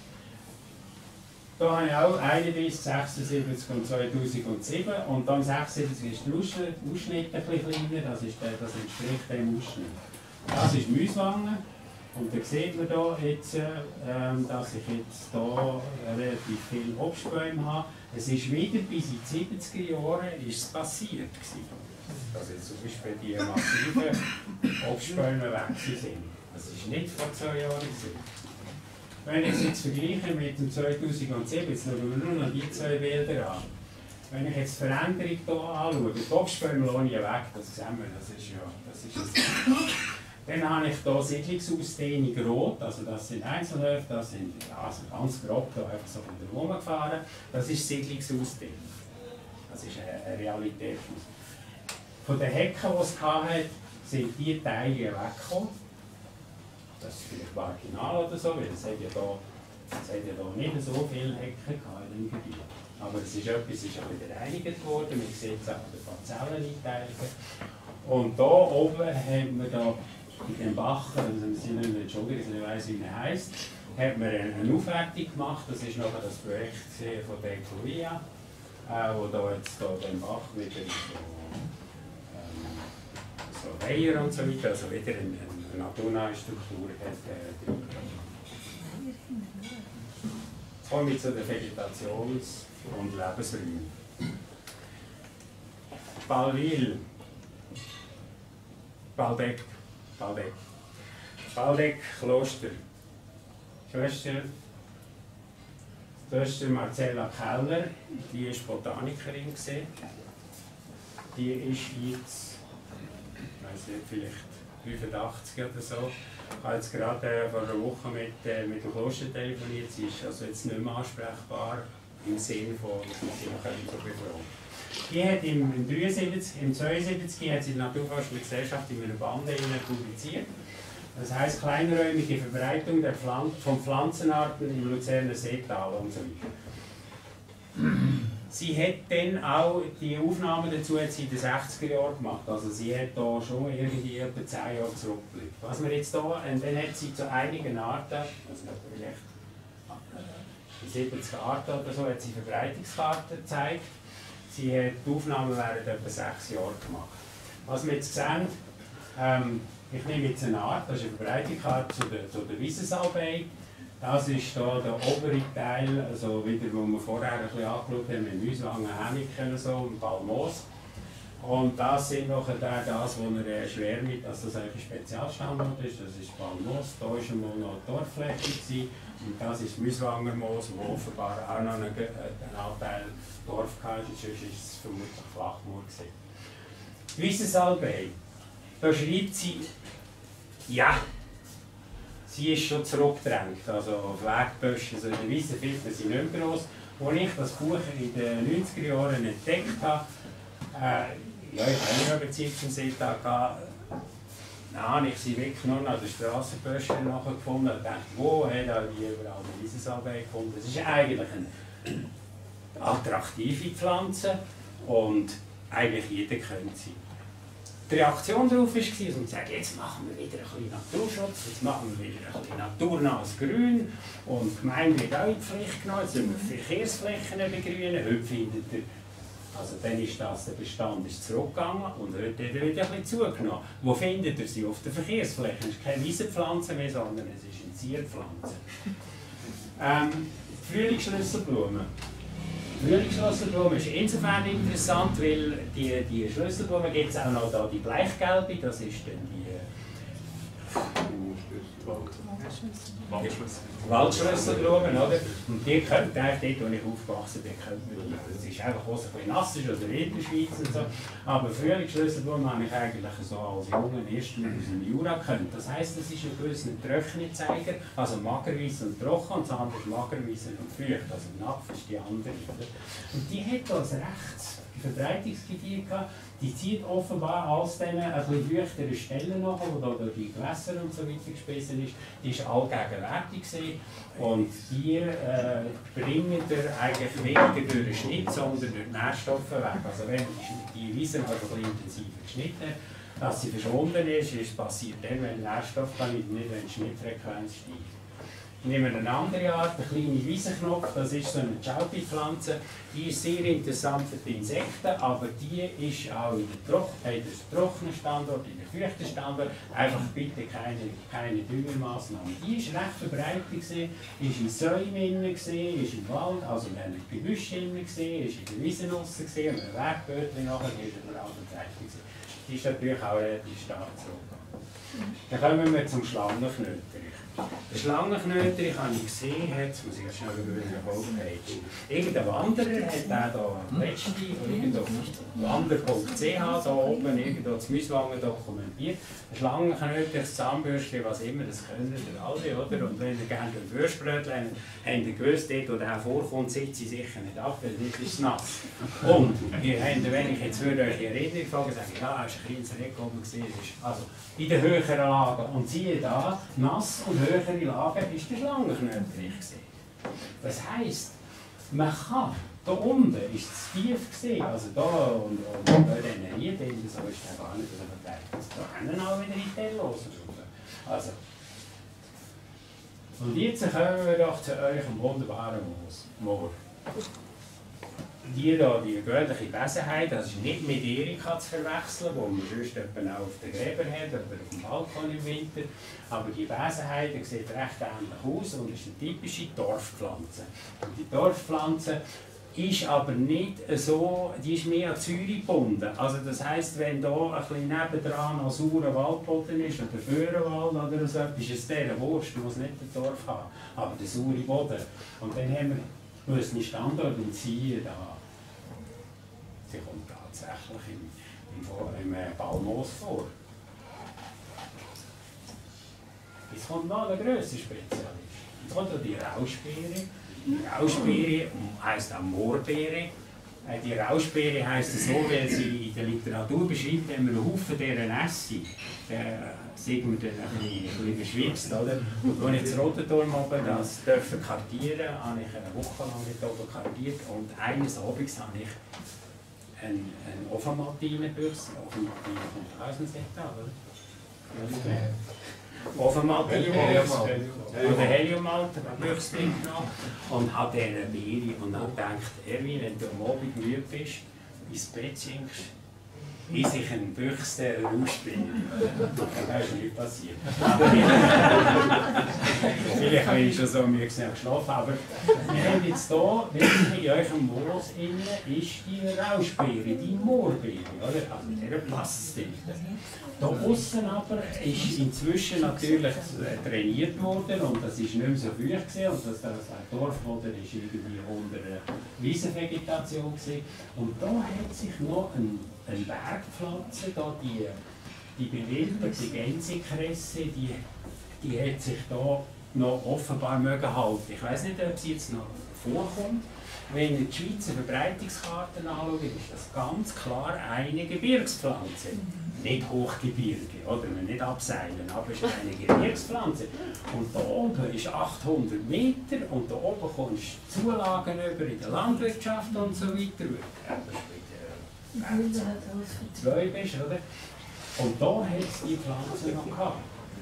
Da habe ich auch 31, 76 und 2007. Und dann 76 ist der Ausschnitt ein bisschen kleiner, das entspricht dem Ausschnitt. Das ist Müswangen. Und da sieht man da jetzt, dass ich jetzt hier relativ viele Obstbäume habe. Es ist wieder bis in die 70er Jahre ist es passiert gewesen, dass jetzt zum Beispiel die massiven Obstbäume weg sind. Das ist nicht vor 2 Jahren gewesen. Wenn ich es jetzt vergleiche mit dem 2007, jetzt schauen wir nur noch die 2 Bilder an. Wenn ich jetzt die Veränderung hier anschaue, die Obstbäume lasse ich weg, das sehen wir, das ist es. Dann habe ich hier Siedlungsausdehnung rot, also das sind Einzelhöfe, das sind also ganz grob hier einfach so von der Wohnung gefahren. Das ist Siedlungsausdehnung. Das ist eine Realität. Von den Hecken, die es hatte, sind diese Teile weggekommen. Das ist vielleicht marginal oder so, weil es hat ja hier nicht so viele Hecken in dem Gebiet. Aber es ist etwas ist wieder reinigt worden, man sieht es auch an den Parzelleneinteilungen. Und hier oben haben wir da in dem Bach, also wir sind nicht entschuldigt, ich weiss, wie er heisst, hat man eine Aufwertung gemacht. Das war nachher das Projekt von der Ecovia, wo da jetzt den Bach wieder so Weiher und so weiter, also wieder eine naturnahe Struktur hat. Jetzt kommen wir zu den Vegetations- und Lebensräumen. Ballwil, Baldegg, Kloster. Schwester Marcella Keller, die war Botanikerin. Die ist jetzt, ich weiß nicht, vielleicht 85 oder so. Ich habe jetzt gerade vor einer Woche mit dem Kloster telefoniert. Sie ist also jetzt nicht mehr ansprechbar im Sinne von, dass wir sie noch so befragen. Die hat im 72 hat sie die Naturforschende Gesellschaft in einer Bande publiziert. Das heisst kleinräumige Verbreitung von Pflanzenarten im Luzerner Seetal und so weiter. Sie hat dann auch die Aufnahmen dazu hat sie in den 60er Jahren gemacht. Also sie hat da schon irgendwie etwa 10 Jahre zurückgeblickt. Was wir jetzt da, und dann hat sie zu einigen Arten, also vielleicht 70 Arten oder so, hat sie Verbreitungskarten gezeigt. Sie hat die Aufnahmen während etwa 6 Jahren gemacht. Was wir jetzt sehen, ich nehme jetzt eine Art, das ist eine Verbreitungskarte zu der Wiesensalbei. Das ist hier der obere Teil, also wieder, wo wir vorher ein bisschen angeschaut haben, mit Müswangen, Häniken so, und Palmos. Und das sind nachher das, wo er schwärmt, dass das eigentlich ein Spezialstandort ist. Das ist Palmos, da war einmal noch die Dorffläche. Und das ist Müswangermoos, wo offenbar auch noch einen Anteil Dorf hatte, sonst ist es vermutlich Flachmoor. Die Wiesensalbei, da schreibt sie, ja, sie ist schon zurückgedrängt, also auf Wegböschen, also die Wiesenfilter sind nicht mehr gross. Als ich das Buch in den 90er Jahren entdeckt habe, ja, ich habe nicht mehr Beziehung zum Seetag gehabt, dann habe ich sie wirklich nur an der Strassenböschle nachgefunden und dachte, wo hat er die überall die Wiesensalbei gefunden? Das ist eigentlich eine attraktive Pflanze und eigentlich jeder kennt sie. Die Reaktion darauf war, dass wir sagen, jetzt machen wir wieder ein bisschen Naturschutz, jetzt machen wir wieder ein bisschen naturnahes Grün und die Gemeinde wird auch in die Pflicht genommen, jetzt müssen wir Verkehrsflächen begrünen. Heute findet ihr, also dann ist der Bestand ist zurückgegangen und heute hat er wieder ein bisschen zugenommen. Wo findet ihr sie? Auf der Verkehrsfläche. Es ist keine Wiesenpflanze mehr, sondern es ist eine Zierpflanze. Frühlingsschlüsselblume. Die Frühlingsschlüsselblume ist insofern interessant, weil die Schlüsselblume gibt es auch noch da, die bleichgelbe, das ist dann die Waldschlüsselblume, oder? Und die könnt ihr, dort wo ich aufgewachsen bin, das ist einfach, wo es ein bisschen nass ist, oder in der Schweiz und so. Aber Frühlingsschlüsselblume habe ich eigentlich so als jungen Ersten aus dem Jura gekannt. Das heisst, es ist ein gewisser Trockenzeiger, also magerweiss und trocken, und das andere ist magerweiss und feucht, also Napf ist die andere. Und die hat als Verbreitungsgebiet gehabt, die zieht offenbar aus diesen etwas feuchteren Stellen nach, wo da die Gewässer und so weiter gespissen ist, die ist allgegenwärtig gewesen. Und die bringen dir eigentlich weniger durch den Schnitt, sondern durch die Nährstoffe weg. Also wenn die Wiese halt ein bisschen intensiver geschnitten hat, dass sie verschwunden ist, ist passiert dann, wenn Nährstoffqualität nicht, wenn die Schnittfrequenz steigt. Nehmen wir eine andere Art, eine kleine Wiesenknopf, das ist so eine Chaupi-Pflanze. Die ist sehr interessant für die Insekten, aber die ist auch in der trockenen Standort, in der feuchten Standort. Einfach bitte keine Düngermaßnahmen. Die ist recht verbreitet gewesen, ist in Säumen gesehen, ist im Wald, also wir haben im Gebüsch gesehen, ist in der Wiese gesehen, und ein Wegbötchen nachher ist in der anderen Seite gesehen. Die ist natürlich auch relativ stark zurück. Dann kommen wir zum Schlangenknöterich. Der Schlangenknöterich habe ich gesehen, jetzt muss ich jetzt schnell über eine Homepage. Irgendein Wanderer hat da letzte irgendwo wander.ch da oben irgendwo das Müswangen dokumentiert. Ein Schlangenknöterich, Zahnbürste, was immer, das können ihr alle, oder? Und wenn ihr gerne ein Würstbrötchen habt, habt ihr gewusst, dort wo der vorkommt, sitzt sie sicher nicht ab, weil dort ist es nass. Und wenn ich jetzt würde euch in Erinnerung fragen, sage ich, ja, es war ein kleines Reck oben, also in den höheren Lagen. Und siehe da, nass und höhere Lagen ist der Schlangenknöterich. Das heisst, man kann, da unten ist es tief gesehen, also da und bei diesen Rieden, so ist der gar nicht so verteilt. Da können auch wieder in die Tellosen rauf. Also. Und jetzt kommen wir doch zu eurem wunderbaren Moor. Die gewöhnliche Besenheit, das ist nicht mit Erika zu verwechseln, wo man sonst auch auf den Gräbern hat oder auf dem Balkon im Winter. Aber die Besenheit sieht recht ähnlich aus und ist eine typische Dorfpflanze. Und die Dorfpflanze ist aber nicht so, die ist mehr an Zürich gebunden. Also das heisst, wenn da ein bisschen nebendran noch saurer Waldboden ist oder Föhrenwald oder so, ist es dieser Wurst, muss nicht ein Dorf haben, aber der saure Boden. Und dann haben wir einen Standort und siehe da. Sie kommt tatsächlich im Balmoos vor. Jetzt kommt noch ein grösser Spezialist. Jetzt kommt die Rauschbeere. Die Rauschbeere heisst auch Moorbeere. Die Rauschbeere heisst so, weil sie in der Literatur beschreibt, wenn man einen Haufen dieser essen, sieht man dann ein bisschen beschwipst, oder? Und als ich das Rotenturm oben das kartieren durfte, habe ich eine Woche lang dort oben kartiert und eines Abends habe ich eine Ofenmaltinebüchse, Ofenmaltine kommt aus dem Sektor, oder? Ofenmaltine oder Heliummalt-Büchse mitgenommen und habe diese Beere und habe gedacht, Erwin, wenn du am Abend müde bist, ins Bett sinkst, ist ich ein Büchse Rauschbeere. Das ist nicht passiert. Vielleicht habe ich schon so müde geschlafen, aber wir haben jetzt hier, in eurem Moos ist die Rauschbeere, die Moorbeere, oder? Also mit dieser Plastdichte. Da außen aber ist inzwischen natürlich trainiert worden und das ist nicht mehr so feucht gewesen, und das Dorfboden ist irgendwie unter Wiesenvegetation gewesen. Und da hat sich noch eine Bergpflanze, da die bewilderte Gänsekresse, die hat sich da noch offenbar mögen halten. Ich weiß nicht, ob sie jetzt noch vorkommt. Wenn ihr die Schweizer Verbreitungskarten anschaut, ist das ganz klar eine Gebirgspflanze. Nicht Hochgebirge, oder? Nicht abseilen, aber es ist eine Gebirgspflanze. Und da oben ist 800 Meter und da oben kommst du Zulagen über in der Landwirtschaft und so weiter. Wenn du 2 bist, oder? Und da hat es die Pflanze noch gehabt.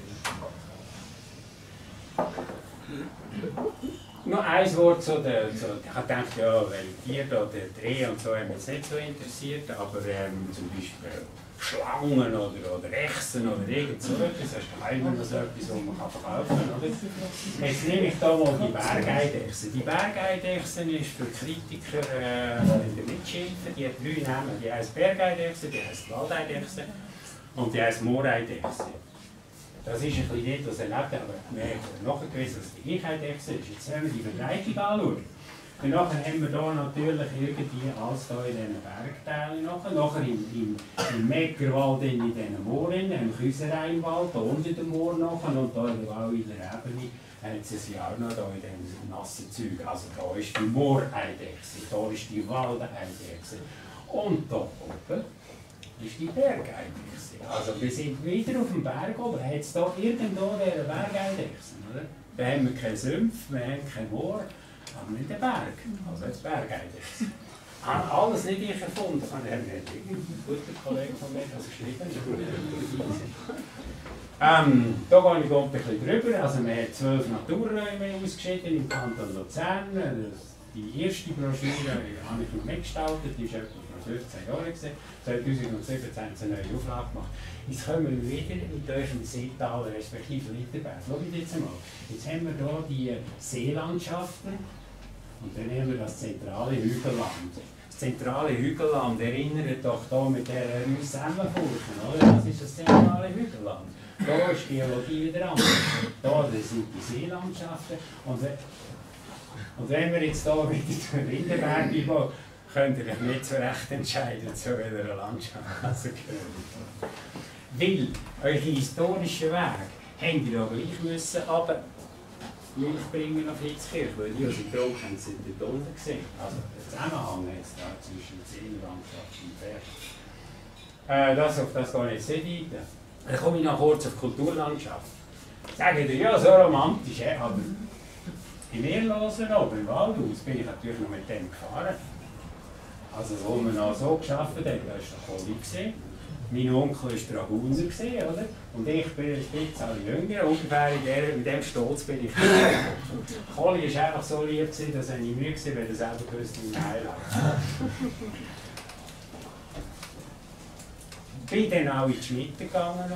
Noch ein Wort zu der, ich habe gedacht, ja, weil Tiere oder Dreh und so haben uns nicht so interessiert, aber zum Beispiel Schlangen oder Echsen oder irgend so etwas, das ist doch immer noch so etwas, was man verkaufen kann, oder? Jetzt nehme ich hier mal die Bergeidechse. Die Bergeidechse ist für Kritiker, wenn ihr mitschimpfen, die hat 3 Namen. Die heisst Bergeidechse, die heisst Waldeidechse und die heisst Mooreidechse. Das ist ein bisschen nicht, was er lebt, aber wir haben nachgewiesen, dass die Eicheidechse ist. Jetzt wenn wir die Verbreitung anschauen. Und nachher haben wir hier natürlich irgendwie alles hier in diesen Bergteilen. Nachher im Meckerwald, in diesen Mooren, im Küsereinwald, hier unter dem Moor nachher, und hier in der Wauwiler Ebene haben sie es ja auch noch hier in diesen nassen Zeug. Also hier ist die Mooreidechse, hier ist die Waldeidechse. Und hier oben ist die Bergeidechse. Also wir sind wieder auf dem Berg oben. Hat es hier irgendwo diese Bergeidechsen, oder? Da haben wir keine Sümpfe, wir haben kein Moor, aber nicht den Berg. Also jetzt Bergeidechse. Alles nicht ich erfunden. Er hat ein guter Kollege von mir das geschrieben. Da gehe ich ein bisschen drüber. Also man hat 12 Naturräume ausgeschieden im Kanton Luzern. Die erste Broschüre habe ich noch mitgestaltet, die war etwa vor 15 Jahren. 2017 haben sie eine neue Auflage gemacht. Jetzt kommen wir wieder mit eurem Seetal, respektive Literberg. Schaut jetzt einmal. Jetzt haben wir hier die Seelandschaften und dann haben wir das zentrale Hügelland. Das zentrale Hügelland erinnert doch hier mit der Rüssemmenfurchen, oder? Das ist das zentrale Hügelland. Da ist die Geologie wieder anders. Da sind die Seelandschaften. Und wenn wir jetzt hier wieder zum Lindenberg gehen, könnt ihr euch nicht so recht entscheiden, zu welcher Landschaft das gehört. Weil eure historischen Wege habt ihr auch gleich müssen, aber Milch bringen auf Hitzkirch, weil die, die getrunken haben, sind dort unten gesehen. Also der Zusammenhang jetzt da zwischen der Seelandschaft und Pferd. Auf das gehe ich jetzt nicht weiter. Dann komme ich noch kurz auf die Kulturlandschaft. Sagen die, ja, so romantisch, aber im Irrlosen oben im Waldhaus bin ich natürlich noch mit dem gefahren. Also wo wir noch so gearbeitet haben, da war der Kohli gesehen. Mein Onkel war Dragoner, oder? Und ich bin ein bisschen jünger, ungefähr in dem Stolz bin ich. Kohli war einfach so lieb, dass er nicht müde war, weil er selber gewusst in Heiland. Ich bin dann auch in die Schmiede gegangen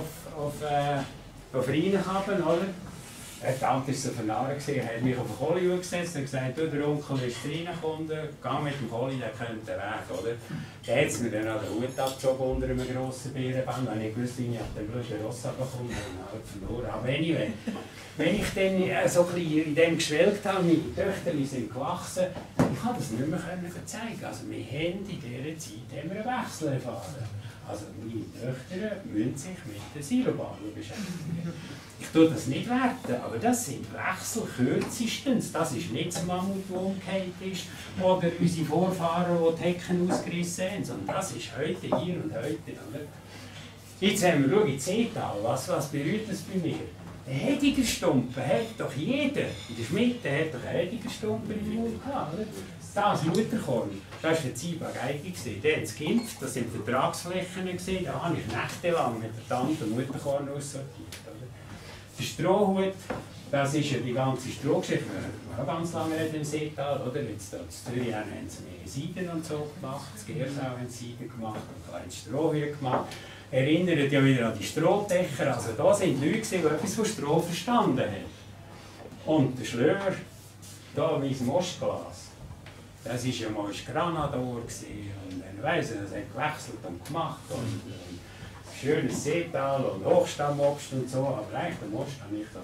auf Rheinhaben, oder? Die Tante war so vernarrt, hat mich auf den Kohli gesetzt und gesagt, du, der Onkel ist reingekommen, geh mit dem Kohli, der könnte den Weg, oder? Der hat mir dann auch den Hut abgezogen unter einem grossen Bärenband, weil ich wusste, ich habe den blöden Ross abbekommen und halt verloren. Aber anyway, wenn ich dann so ein bisschen in dem geschwelgt habe, meine Töchter sind gewachsen, ich konnte das nicht mehr zeigen. Also wir haben in dieser Zeit einen Wechsel erfahren. Also meine Töchter müssen sich mit den Silobahnen beschäftigen. Ich tue das nicht werten, aber das sind Wechsel kürzestens. Das ist nicht das Mammut, das umgekehrt ist, oder unsere Vorfahren, die die Hecken ausgerissen haben, sondern das ist heute, hier und heute. Jetzt haben wir, schau, in Seetal, was berührt das bei mir? Ein Hedigerstumpen hat doch jeder, in der Schmiede hat doch ein Hedigerstumpen im Mund gehabt, oder? Das Mutterkorn, das war der Ziehbageige. Der hat das Kind, das waren Vertragsflächen, da habe ich nächtelang mit der Tante Mutterkorn aussortiert. Der Strohhut, das ist ja die ganze Strohgeschichte, wir haben ganz lange im Seetal, oder? Jetzt in Zürich haben sie mehr Seiden und so gemacht, in Gersau haben sie Seiden gemacht, und kleine Strohhüte gemacht. Erinnert ja wieder an die Strohdächer, also da sind Leute, die etwas von Stroh verstanden haben. Und der Schlöer, da wie ein Ostglas. Das war ja mal Granador und dann weiss ich, das hat gewechselt und gemacht und schönes Seetal und Hochstammobst und so, aber eigentlich der Most habe ich da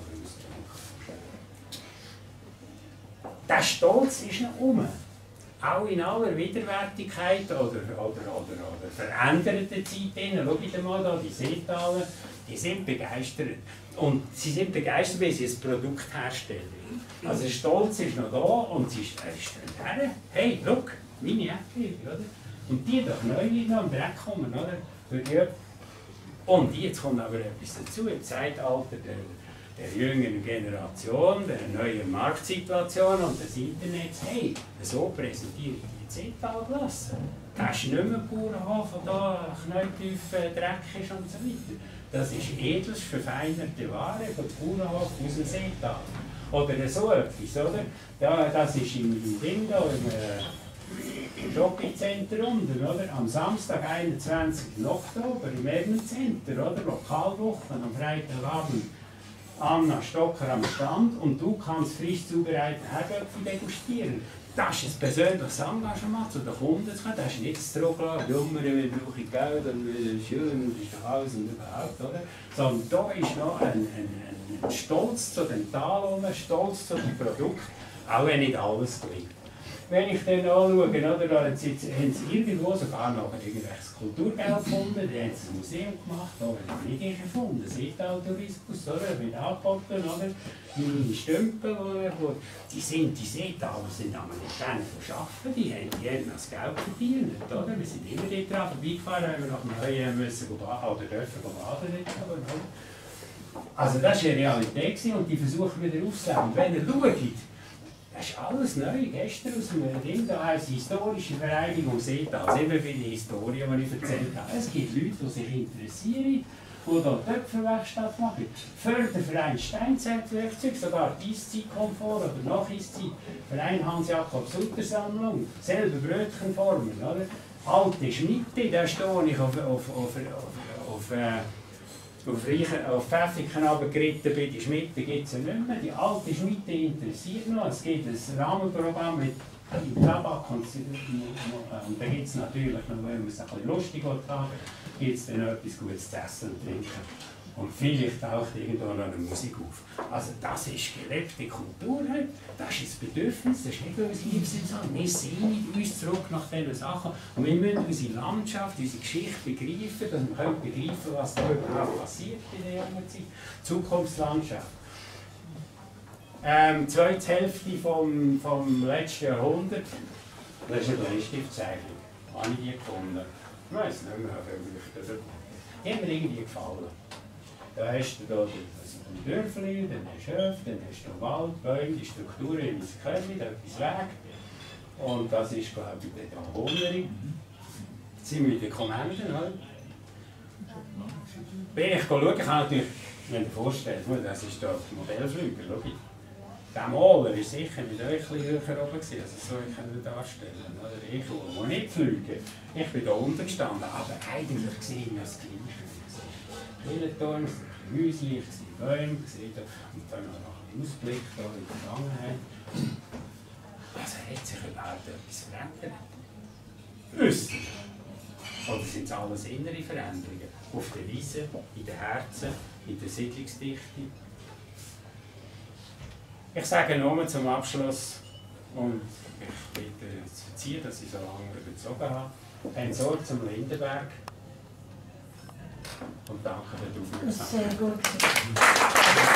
rausgetrunken. Der Stolz ist noch um. Auch in aller Widerwärtigkeit oder veränderten Zeit. Schaut mal da, die Seetaler, die sind begeistert. Und sie sind begeistert, weil sie ein Produkt herstellen. Also der Stolz ist noch da und sie ist dann hey, schau, meine Äpfel, oder? Und die doch neu noch am Dreck kommen, oder? Und jetzt kommt aber etwas dazu, im Zeitalter der jüngeren Generation, der neuen Marktsituation und des Internets, hey, so präsentiere ich die Seetalklasse. Das ist nicht mehr ein Bauernhof, der da knalltief Dreck ist und so weiter. Das ist edels verfeinerte Ware von Bauernhof aus dem Seetal. Oder so etwas, oder? Ja, das ist im Ding da, im Shoppingcenter unten, oder? Am Samstag, 21. Oktober, im Evencenter, oder? Lokalwochen am Freitagabend. Anna Stocker am Stand und du kannst frisch zubereitete Herdöpfel degustieren. Das ist ein persönliches Engagement zu den Kunden. Das ist nicht das Trugler, Dummer, wir brauchen Geld und schön, das ist doch alles und überhaupt, oder? Sondern da ist noch ein Stolz zu den Talen, ein Stolz zu den Produkten, auch wenn nicht alles gelingt. Wenn ich dann anschaue, oder, da haben sie irgendwo sogar noch irgendwelches Kulturgeld gefunden, die haben ein Museum gemacht, da habe ich nicht erfunden, Seetal-Tourismus, oder, mit angeboten, oder, meine Stümpel, die Seetaler sind aber nicht denen verschaffen, die haben das Geld verdient, oder, wir sind immer dort dran vorbeigefahren, haben wir nach dem Neuen müssen oder dürfen baden, oder. Also das war eine Realität und die versuchen wieder aufzuleben. Wenn ihr schaut, Das ist alles neu, gestern aus dem Ding, da heisst historische Vereinigung, seht das, eben für die Historie, die ich erzählt habe. Es gibt Leute, die sich interessieren, die hier Töpferwerkstatt machen. Förderverein Steinzeitwerkzeug, sogar die Eiszeitkomfort oder Nacheiszeit. Verein Hans-Jakob Sutter-Sammlung, selber Brötchenformen, oder? Alte Schnitte, da stehe ich auf Pfäffiken runtergeritten bin, die Schmiede gibt es ja nicht mehr. Die alte Schmiede interessiert noch. Es gibt ein Rahmenprogramm mit Tabak und da gibt es natürlich noch, wenn man es ein bisschen lustig haben, gibt es dann noch etwas Gutes zu essen und trinken. Und vielleicht taucht irgendwo noch eine Musik auf. Also das ist gelebte Kultur heute, das ist das Bedürfnis, das ist nicht, weil wir es hier sagen. Wir sehen uns zurück nach diesen Sachen und wir müssen unsere Landschaft, unsere Geschichte begreifen, dass wir begreifen, was da überhaupt passiert in der jungen Zeit. Zukunftslandschaft. Zweite Hälfte vom letzten Jahrhundert, das ist eine Bleistiftzeichnung. Habe ich die gefunden? Ich weiß nicht mehr, die haben mir irgendwie gefallen. Da hast du da die Dörfli, dann hast du Höfe, dann hast du Wald, Bäume, die Strukturen, wie sie können, etwas weg. Und das ist, glaube ich, der Hohneri. Jetzt sind wir in den Kommanden. Bin ich schauen, ich kann natürlich, wenn du dir vorstellst, das ist da der Modellflüger, schau. Der Maler war sicher nicht ein bisschen höher oben, also so kann ich darstellen. Oder ich, der nicht fliegen, ich bin da unten gestanden, aber eigentlich gesehen das Gleiche. Killentorn, Häuslich, Bäume, und dann noch ein Ausblick da in die Vergangenheit. Also hat sich überhaupt etwas verändert. Wissen. Oder sind es alles innere Veränderungen? Auf der Wiese, in den Herzen, in der Siedlungsdichte. Ich sage nur zum Abschluss, und ich bitte zu verziehen, dass ich so lange überzogen habe, ein Sorge zum Lindenberg. Und danke für die Aufmerksamkeit. Sehr gut.